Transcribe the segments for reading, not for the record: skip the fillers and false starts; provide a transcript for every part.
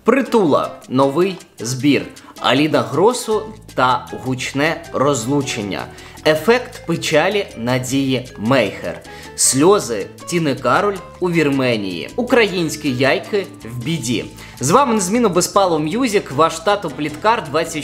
Притула. Новий збір. Аліна Гросу та гучне розлучення. Ефект печалі Надії Мейхер. Сльози Тіни Кароль у Вірменії. Українські яйки в біді. З вами незмінно Безпало М'юзік, ваш тато Пліткар.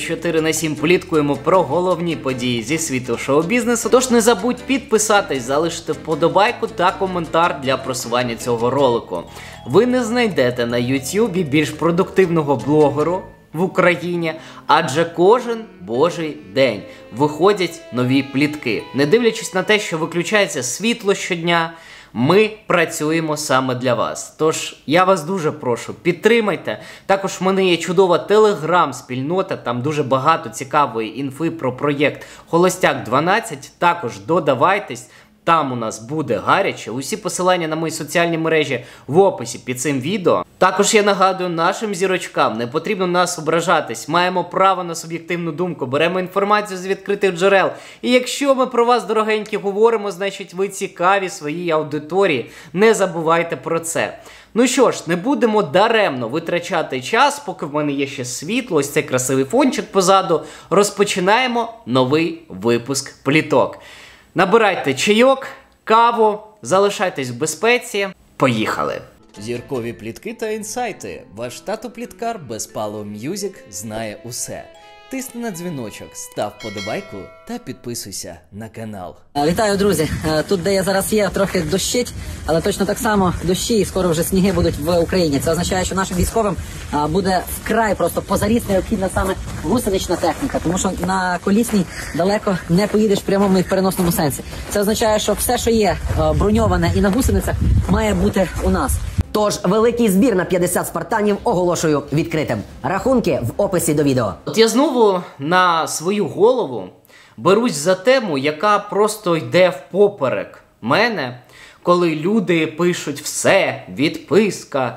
24/7 пліткуємо про головні події зі світу шоу-бізнесу. Тож не забудь підписатись, залишити вподобайку та коментар для просування цього ролику. Ви не знайдете на Ютубі більш продуктивного блогеру в Україні, адже кожен божий день виходять нові плітки. Не дивлячись на те, що виключається світло щодня, ми працюємо саме для вас. Тож я вас дуже прошу, підтримайте. Також в мене є чудова телеграм-спільнота, там дуже багато цікавої інфи про проєкт Холостяк 12. Також додавайтесь. Там у нас буде гаряче. Усі посилання на мої соціальні мережі в описі під цим відео. Також я нагадую нашим зірочкам, не потрібно нас ображатись. Маємо право на суб'єктивну думку, беремо інформацію з відкритих джерел. І якщо ми про вас, дорогенькі, говоримо, значить ви цікаві своїй аудиторії. Не забувайте про це. Ну що ж, не будемо даремно витрачати час, поки в мене є ще світло, ось цей красивий фончик позаду. Розпочинаємо новий випуск пліток. Набирайте чайок, каву, залишайтесь в безпеці. Поїхали! Зіркові плітки та інсайти. Ваш тато Пліткар Безпало М'юзік знає усе. Тисни на дзвіночок, став подобайку та підписуйся на канал. Вітаю, друзі! Тут, де я зараз є, трохи дощить, але точно так само дощі і скоро вже сніги будуть в Україні. Це означає, що нашим військовим буде вкрай просто позаріс необхідна саме гусенична техніка, тому що на колісній далеко не поїдеш в прямому і в переносному сенсі. Це означає, що все, що є броньоване і на гусеницях, має бути у нас. Тож, великий збір на 50 спартанів оголошую відкритим. Рахунки в описі до відео. От я знову на свою голову берусь за тему, яка просто йде впоперек мене, коли люди пишуть все, відписка,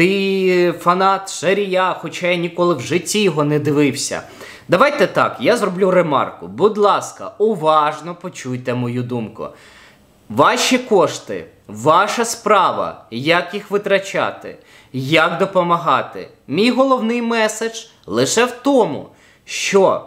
ти фанат Шарія, хоча я ніколи в житті його не дивився. Давайте так, я зроблю ремарку. Будь ласка, уважно почуйте мою думку. Ваші кошти, ваша справа, як їх витрачати, як допомагати. Мій головний меседж лише в тому, що,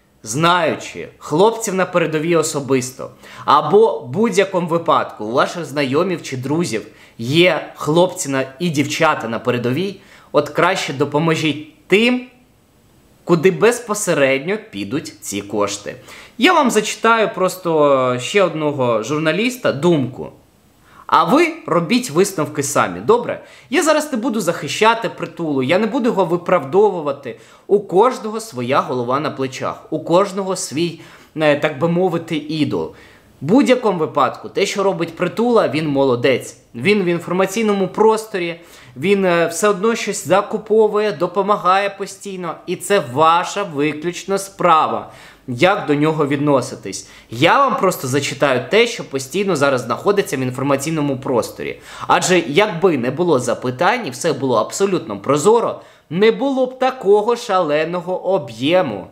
знаючи хлопців на передовій особисто, або в будь-якому випадку у ваших знайомів чи друзів є хлопці і дівчата на передовій, от краще допоможіть тим, куди безпосередньо підуть ці кошти. Я вам зачитаю просто ще одного журналіста думку. А ви робіть висновки самі, добре? Я зараз не буду захищати Притулу, я не буду його виправдовувати. У кожного своя голова на плечах, у кожного свій, так би мовити, ідол. В будь-якому випадку, те, що робить Притула, він молодець. Він в інформаційному просторі, він все одно щось закуповує, допомагає постійно. І це ваша виключно справа, як до нього відноситись. Я вам просто зачитаю те, що постійно зараз знаходиться в інформаційному просторі. Адже якби не було запитань, і все було абсолютно прозоро, не було б такого шаленого об'єму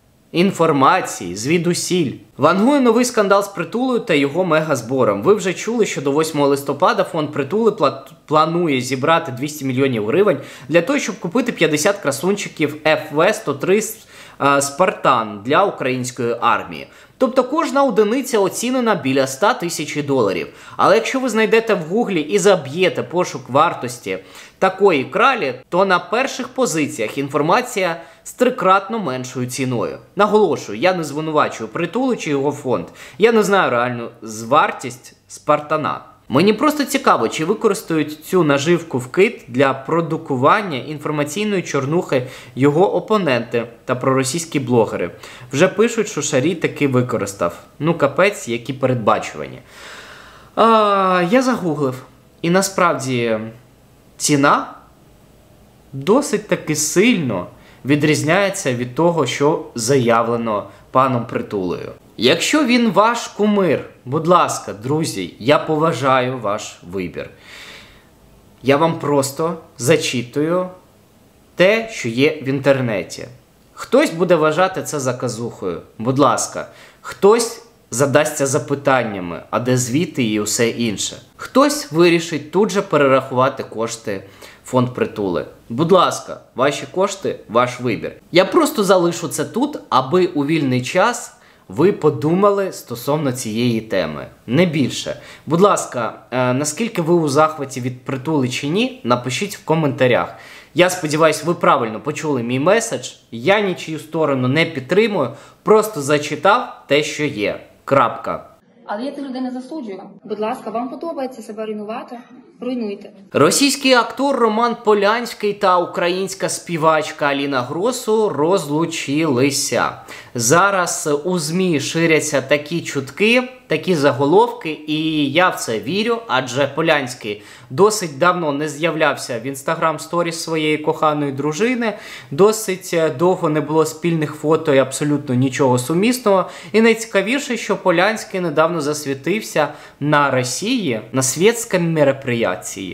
інформації звідусіль. Вангує новий скандал з Притулою та його мегазбором. Ви вже чули, що до 8 листопада фонд Притули планує зібрати 200 мільйонів гривень для того, щоб купити 50 красунчиків ФВ-103 «Спартан» для української армії. Тобто кожна одиниця оцінена біля 100 тисяч доларів. Але якщо ви знайдете в гуглі і заб'єте пошук вартості такої кралі, то на перших позиціях інформація з трикратно меншою ціною. Наголошую, я не звинувачую Притулу чи його фонд. Я не знаю реальну вартість «Спартана». Мені просто цікаво, чи використають цю наживку в кит для продукування інформаційної чорнухи його опоненти та проросійські блогери. Вже пишуть, що Шарій таки використав. Ну капець, які передбачувані. Я загуглив. І насправді ціна досить таки сильно відрізняється від того, що заявлено паном Притулою. Якщо він ваш кумир, будь ласка, друзі, я поважаю ваш вибір. Я вам просто зачитую те, що є в інтернеті. Хтось буде вважати це заказухою, будь ласка. Хтось задасться запитаннями, а де звіти і усе інше. Хтось вирішить тут же перерахувати кошти фонд Притули. Будь ласка, ваші кошти, ваш вибір. Я просто залишу це тут, аби у вільний час ви подумали стосовно цієї теми. Не більше. Будь ласка, наскільки ви у захваті від Притули чи ні, напишіть в коментарях. Я сподіваюся, ви правильно почули мій меседж. Я нічию сторону не підтримую, просто зачитав те, що є. Крапка. Але я цих людей не засуджую. Будь ласка, вам подобається себе руйнувати? Руйнуйте. Російський актор Роман Полянський та українська співачка Аліна Гросу розлучилися. Зараз у ЗМІ ширяться такі чутки, такі заголовки, і я в це вірю, адже Полянський досить давно не з'являвся в інстаграм-сторіс своєї коханої дружини, досить довго не було спільних фото і абсолютно нічого сумісного. І найцікавіше, що Полянський недавно засвітився на Росії на світському мероприятии.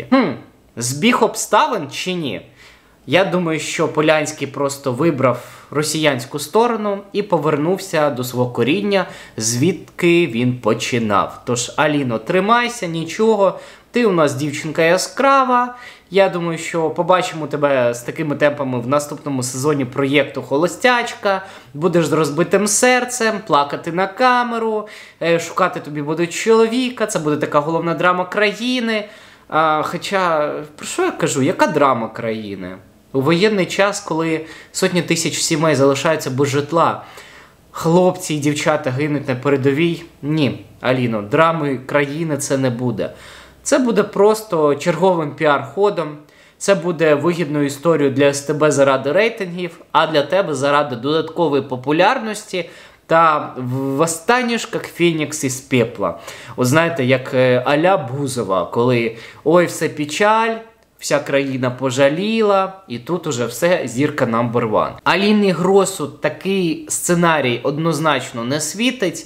Збіг обставин чи ні? Я думаю, що Полянський просто вибрав росіянську сторону і повернувся до свого коріння, звідки він починав. Тож, Аліно, тримайся, нічого, ти у нас дівчинка яскрава. Я думаю, що побачимо тебе з такими темпами в наступному сезоні проєкту «Холостячка». Будеш з розбитим серцем, плакати на камеру, шукати тобі будуть чоловіка, це буде така головна драма країни. Хоча, про що я кажу, яка драма країни? У воєнний час, коли сотні тисяч сімей залишаються без житла, хлопці і дівчата гинуть на передовій. Ні, Аліно, драми країни це не буде. Це буде просто черговим піар-ходом, це буде вигідною історією для СТБ заради рейтингів, а для тебе заради додаткової популярності та восстанеш, як Фенікс із пепла. От знаєте, як а-ля Бузова, коли ой, все печаль, вся країна пожаліла, і тут уже все зірка number one. Аліні Гросу такий сценарій однозначно не світить.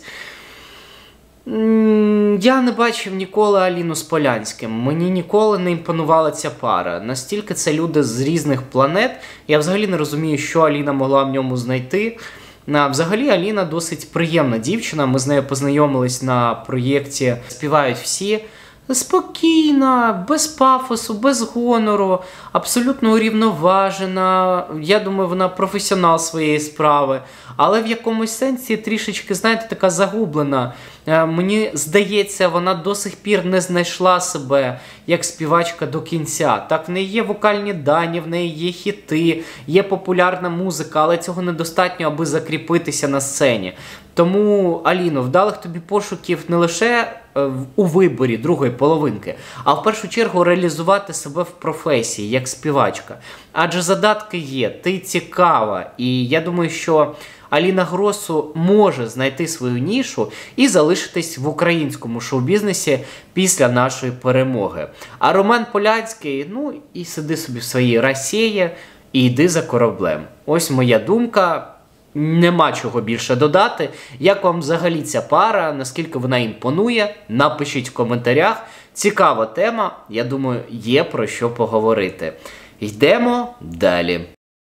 Я не бачив ніколи Аліну з Полянським. Мені ніколи не імпонувала ця пара. Настільки це люди з різних планет. Я взагалі не розумію, що Аліна могла в ньому знайти. Взагалі Аліна досить приємна дівчина. Ми з нею познайомились на проєкті «Співають всі». Спокійна, без пафосу, без гонору, абсолютно урівноважена. Я думаю, вона професіонал своєї справи. Але в якомусь сенсі трішечки, знаєте, така загублена. Мені здається, вона до сих пір не знайшла себе як співачка до кінця. Так, в неї є вокальні дані, в неї є хіти, є популярна музика, але цього недостатньо, аби закріпитися на сцені. Тому, Аліно, вдалих тобі пошуків не лише у виборі другої половинки, а в першу чергу реалізувати себе в професії, як співачка. Адже задатки є, ти цікава, і я думаю, що Аліна Гросу може знайти свою нішу і залишитись в українському шоу-бізнесі після нашої перемоги. А Роман Полянський, ну і сиди собі в своїй Росії і йди за кораблем. Ось моя думка. Нема чого більше додати. Як вам взагалі ця пара, наскільки вона імпонує, напишіть в коментарях. Цікава тема, я думаю, є про що поговорити. Йдемо далі.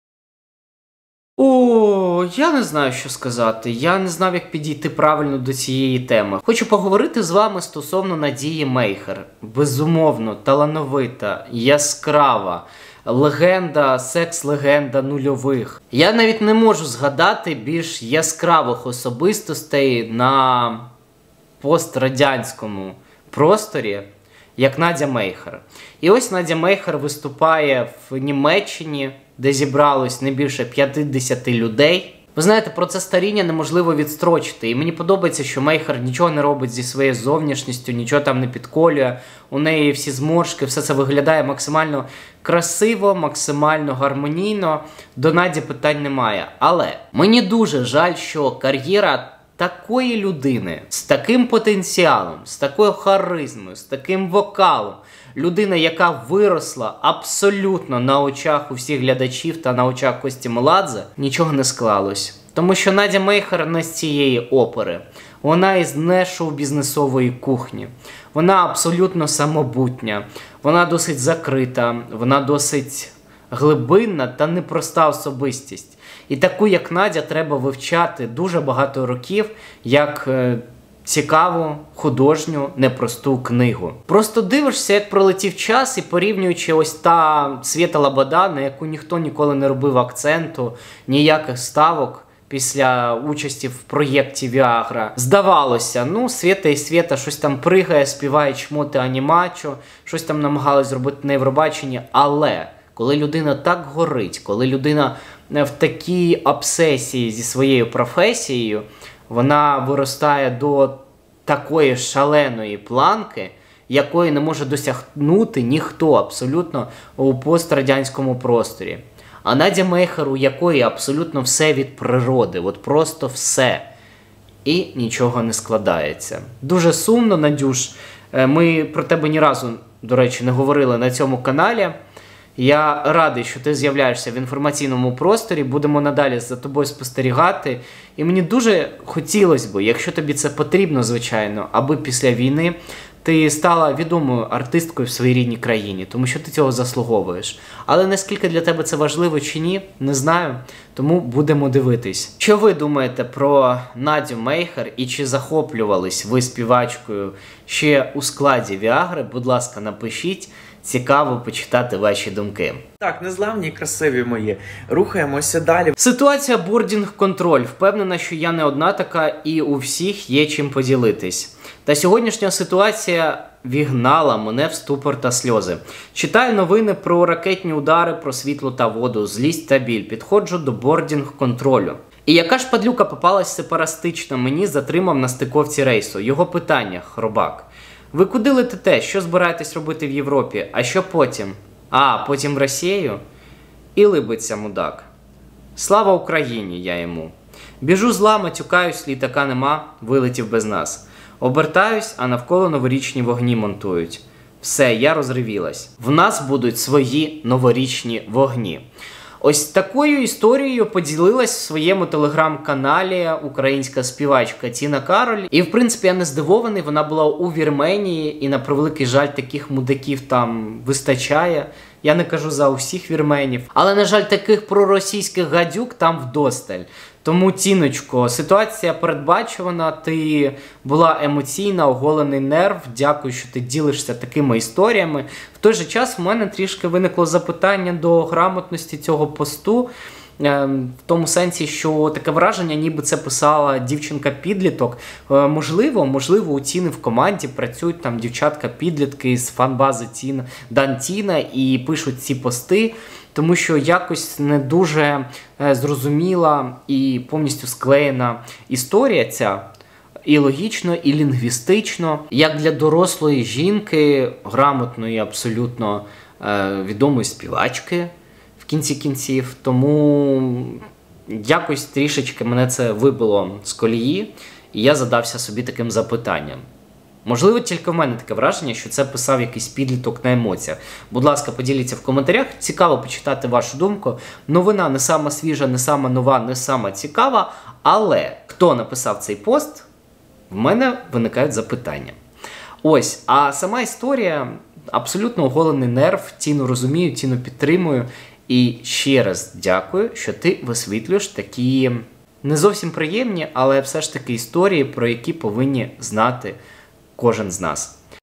Я не знаю, що сказати. Я не знав, як підійти правильно до цієї теми. Хочу поговорити з вами стосовно Надії Мейхер. Безумовно, талановита, яскрава. Легенда, секс-легенда нульових. Я навіть не можу згадати більш яскравих особистостей на пострадянському просторі, як Надя Мейхер. І ось Надя Мейхер виступає в Німеччині, де зібралось не більше 50 людей. Ви знаєте, процес старіння неможливо відстрочити. І мені подобається, що Мейхер нічого не робить зі своєю зовнішністю, нічого там не підколює. У неї всі зморшки, все це виглядає максимально красиво, максимально гармонійно. До Наді питань немає. Але мені дуже жаль, що кар'єра такої людини з таким потенціалом, з такою харизмою, з таким вокалом, людина, яка виросла абсолютно на очах у всіх глядачів та на очах Кості Меладзе, нічого не склалось. Тому що Надя Мейхер не з цієї опери. Вона із нешоу-бізнесової кухні. Вона абсолютно самобутня. Вона досить закрита, вона досить глибинна та непроста особистість. І таку, як Надя, треба вивчати дуже багато років, як цікаву, художню, непросту книгу. Просто дивишся, як пролетів час, і порівнюючи ось та Свєта Лобода, на яку ніхто ніколи не робив акценту, ніяких ставок після участі в проєкті Віагра. Здавалося, ну, Свєта і Свєта щось там пригає, співає чмоти анімачо, щось там намагалась зробити на Євробаченні, але коли людина так горить, коли людина в такій обсесії зі своєю професією, вона виростає до такої шаленої планки, якої не може досягнути ніхто абсолютно у пострадянському просторі. А Надя Мейхер, у якої абсолютно все від природи, от просто все. І нічого не складається. Дуже сумно, Надюш. Ми про тебе ні разу, до речі, не говорили на цьому каналі. Я радий, що ти з'являєшся в інформаційному просторі, будемо надалі за тобою спостерігати. І мені дуже хотілося б, якщо тобі це потрібно, звичайно, аби після війни ти стала відомою артисткою в своїй рідній країні, тому що ти цього заслуговуєш. Але наскільки для тебе це важливо чи ні, не знаю, тому будемо дивитись. Що ви думаєте про Надю Мейхер і чи захоплювались ви співачкою ще у складі Віагри? Будь ласка, напишіть. Цікаво почитати ваші думки. Так, незламні і красиві мої. Рухаємося далі. Ситуація бордінг-контроль. Впевнена, що я не одна така і у всіх є чим поділитись. Та сьогоднішня ситуація вігнала мене в ступор та сльози. Читаю новини про ракетні удари, про світло та воду, злість та біль. Підходжу до бордінг-контролю. І яка ж падлюка попалась сепаратистична мені, затримав на стиковці рейсу. Його питання, хробак. Ви куди летите? Що збираєтесь робити в Європі? А що потім? А, потім в Росію? І либиться мудак. Слава Україні, я йому. Біжу зла, матюкаюсь, літака нема, вилетів без нас. Обертаюсь, а навколо новорічні вогні монтують. Все, я розривілась. В нас будуть свої новорічні вогні. Ось такою історією поділилась в своєму телеграм-каналі українська співачка Тіна Кароль. І, в принципі, я не здивований, вона була у Вірменії, і, на превеликий жаль, таких мудаків там вистачає. Я не кажу за усіх вірменів. Але, на жаль, таких проросійських гадюк там вдосталь. Тому, Тіночко, ситуація передбачувана, ти була емоційна, оголений нерв. Дякую, що ти ділишся такими історіями. В той же час в мене трішки виникло запитання до грамотності цього посту. В тому сенсі, що таке враження, ніби це писала дівчинка-підліток. Можливо, у Тіни в команді працюють там дівчатка-підлітки з фан-бази Дантіна і пишуть ці пости, тому що якось не дуже зрозуміла і повністю склеєна історія ця. І логічно, і лінгвістично, як для дорослої жінки, грамотної, абсолютно відомої співачки, в кінці кінців. Тому якось трішечки мене це вибило з колії, і я задався собі таким запитанням. Можливо, тільки в мене таке враження, що це писав якийсь підліток на емоціях. Будь ласка, поділіться в коментарях. Цікаво почитати вашу думку. Новина не сама свіжа, не сама нова, не сама цікава. Але хто написав цей пост, в мене виникають запитання. Ось, а сама історія абсолютно оголений нерв. Тіну розумію, Тіну підтримую. І ще раз дякую, що ти висвітлюєш такі не зовсім приємні, але все ж таки історії, про які повинні знати кожен з нас.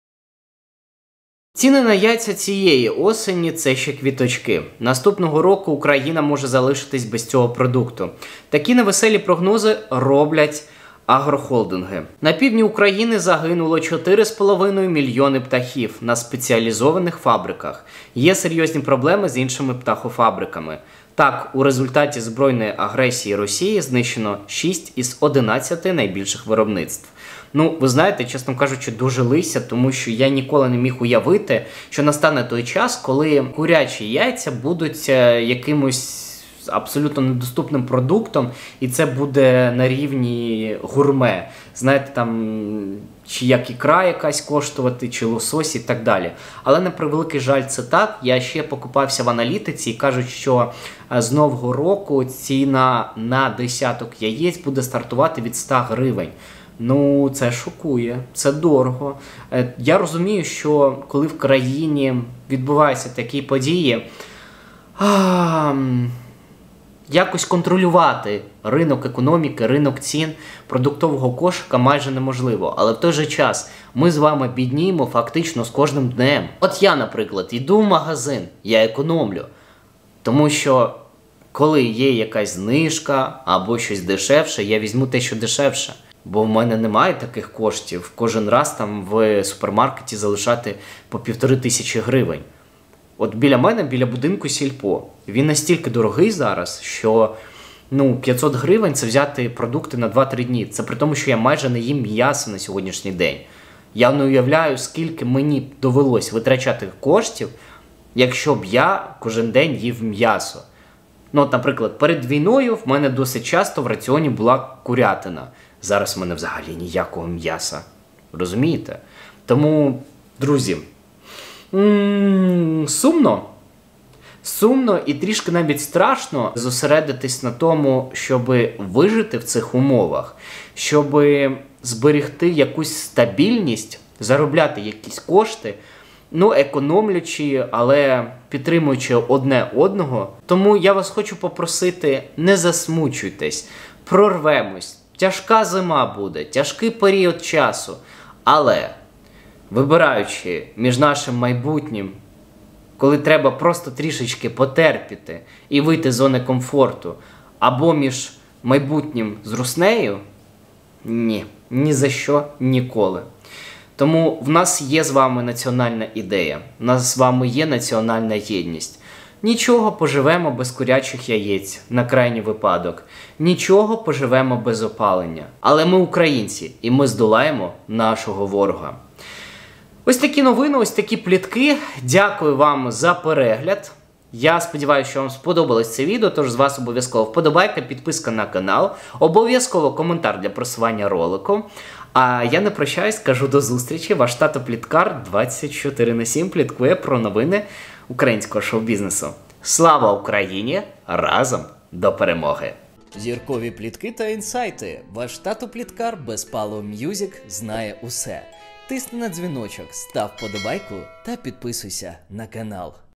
Ціни на яйця цієї осені – це ще квіточки. Наступного року Україна може залишитись без цього продукту. Такі невеселі прогнози роблять агрохолдинги. На півдні України загинуло 4,5 мільйони птахів на спеціалізованих фабриках. Є серйозні проблеми з іншими птахофабриками. Так, у результаті збройної агресії Росії знищено 6 із 11 найбільших виробництв. Ну, ви знаєте, чесно кажучи, дуже лися, тому що я ніколи не міг уявити, що настане той час, коли курячі яйця будуть якимось абсолютно недоступним продуктом, і це буде на рівні гурме. Знаєте, там, чи як ікра якась коштувати, чи лосось і так далі. Але на превеликий жаль це так. Я ще покупався в аналітиці і кажуть, що з нового року ціна на десяток яєць буде стартувати від 100 гривень. Ну, це шокує, це дорого. Я розумію, що коли в країні відбуваються такі події, якось контролювати ринок економіки, ринок цін продуктового кошика майже неможливо. Але в той же час ми з вами бідніємо фактично з кожним днем. От я, наприклад, йду в магазин, я економлю. Тому що коли є якась знижка або щось дешевше, я візьму те, що дешевше. Бо в мене немає таких коштів кожен раз там в супермаркеті залишати по 1500 гривень. От біля мене, біля будинку сільпо. Він настільки дорогий зараз, що 500 гривень це взяти продукти на 2-3 дні. Це при тому, що я майже не їм м'ясо на сьогоднішній день. Я не уявляю, скільки мені довелось витрачати коштів, якщо б я кожен день їв м'ясо. Наприклад, перед війною в мене досить часто в раціоні була курятина. Зараз в мене взагалі ніякого м'яса. Розумієте? Тому, друзі, сумно і трішки навіть страшно зосередитись на тому, щоб вижити в цих умовах, щоб зберегти якусь стабільність, заробляти якісь кошти, економлячи, але підтримуючи одне одного. Тому я вас хочу попросити, не засмучуйтесь, прорвемось. Тяжка зима буде, тяжкий період часу, але вибираючи між нашим майбутнім, коли треба просто трішечки потерпіти і вийти з зони комфорту, або між майбутнім з руснею, ні за що, ніколи. Тому в нас є з вами національна ідея, в нас з вами є національна єдність. Нічого, поживемо без курячих яєць, на крайній випадок. Нічого, поживемо без опалення. Але ми українці, і ми здолаємо нашого ворога. Ось такі новини, ось такі плітки. Дякую вам за перегляд. Я сподіваюся, що вам сподобалось це відео, тож з вас обов'язково вподобайка, підписка на канал, обов'язково коментар для просування ролику. А я не прощаюсь, кажу до зустрічі. Ваш тато Пліткар 24/7 пліткує про новини українського шоу-бізнесу. Слава Україні! Разом до перемоги! Зіркові плітки та інсайти. Ваш тато Пліткар без Пало М'юзік знає усе. Тисни на дзвіночок, став подобайку та підписуйся на канал.